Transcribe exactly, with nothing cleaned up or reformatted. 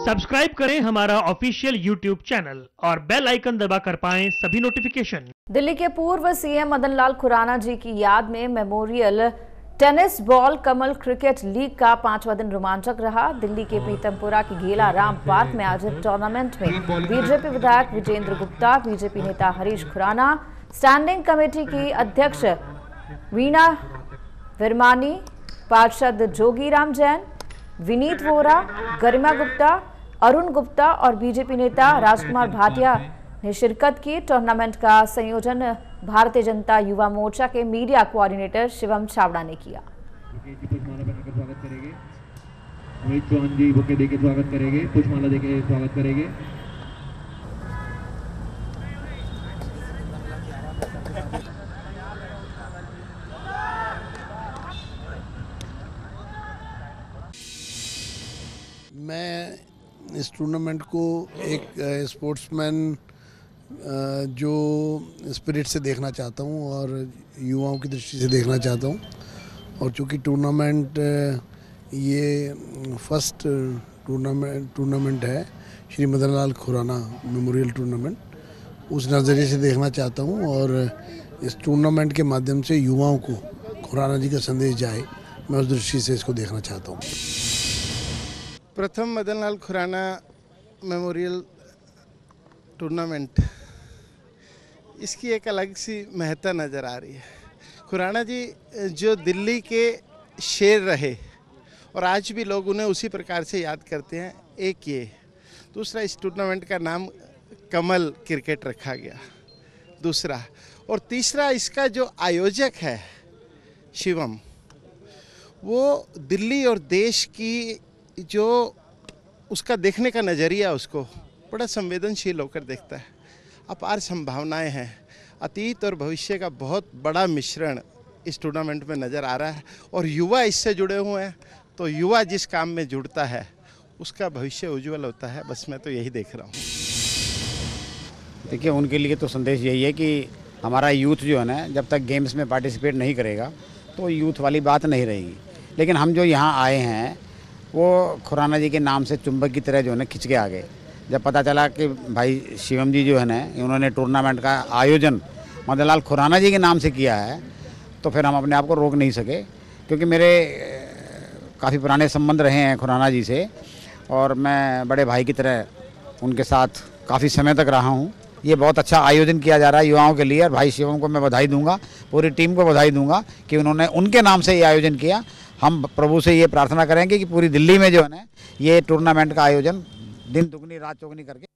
Subscribe करें हमारा official YouTube channel और बेल आइकन दबाकर पाएं सभी नोटिफिकेशन। दिल्ली के पूर्व सीएम मदन लाल खुराना जी की याद में memorial tennis ball Kamal cricket league का पांचवा दिन रोमांचक रहा। दिल्ली के पीतमपुरा की गेला राम पार्क में आयोजित टूर्नामेंट में बीजेपी विधायक विजेंद्र गुप्ता, बीजेपी नेता हरीश खुराना, स्टैंडिंग कमेटी की अध्यक्ष वीणा विरमानी, पार्षद जोगीराम जैन, विनीत वोरा, गरिमा गुप्ता, अरुण गुप्ता और बीजेपी नेता राजकुमार भाटिया ने शिरकत की। टूर्नामेंट का संयोजन भारतीय जनता युवा मोर्चा के मीडिया कोऑर्डिनेटर शिवम छावड़ा ने किया। मोहित चौहान जी बुके देके स्वागत करेंगे, पुष्पमाला देके स्वागत करेंगे। मैं इस टूर्नामेंट को एक स्पोर्ट्समैन जो स्पिरिट से देखना चाहता हूं और युवाओं की दृष्टि से देखना चाहता हूं। और चूँकि टूर्नामेंट ये फर्स्ट टूर्नामेंट टूर्नामेंट है श्री मदन लाल खुराना मेमोरियल टूर्नामेंट, उस नज़रिए से देखना चाहता हूं और इस टूर्नामेंट के माध्यम से युवाओं को खुराना जी का संदेश जाए, मैं उस दृष्टि से इसको देखना चाहता हूँ। प्रथम मदन लाल खुराना मेमोरियल टूर्नामेंट, इसकी एक अलग सी महत्ता नज़र आ रही है। खुराना जी जो दिल्ली के शेर रहे और आज भी लोग उन्हें उसी प्रकार से याद करते हैं। एक ये, दूसरा इस टूर्नामेंट का नाम कमल क्रिकेट रखा गया, दूसरा, और तीसरा इसका जो आयोजक है शिवम, वो दिल्ली और देश की जो उसका देखने का नज़रिया, उसको बड़ा संवेदनशील होकर देखता है। अपार संभावनाएं हैं, अतीत और भविष्य का बहुत बड़ा मिश्रण इस टूर्नामेंट में नज़र आ रहा है और युवा इससे जुड़े हुए हैं। तो युवा जिस काम में जुड़ता है उसका भविष्य उज्जवल होता है। बस मैं तो यही देख रहा हूँ। देखिए, उनके लिए तो संदेश यही है कि हमारा यूथ जो है ना, जब तक गेम्स में पार्टिसिपेट नहीं करेगा तो यूथ वाली बात नहीं रहेगी। लेकिन हम जो यहाँ आए हैं वो खुराना जी के नाम से चुंबक की तरह जो है ना खिंच के आ गए। जब पता चला कि भाई शिवम जी जो है ना, उन्होंने टूर्नामेंट का आयोजन मदन लाल खुराना जी के नाम से किया है, तो फिर हम अपने आप को रोक नहीं सके, क्योंकि मेरे काफ़ी पुराने संबंध रहे हैं खुराना जी से और मैं बड़े भाई की तरह उनके साथ काफ़ी समय तक रहा हूँ। ये बहुत अच्छा आयोजन किया जा रहा है युवाओं के लिए और भाई शिवम को मैं बधाई दूंगा, पूरी टीम को बधाई दूंगा कि उन्होंने उनके नाम से ये आयोजन किया। हम प्रभु से ये प्रार्थना करेंगे कि पूरी दिल्ली में जो है ना ये टूर्नामेंट का आयोजन दिन दुगनी रात चौगनी करके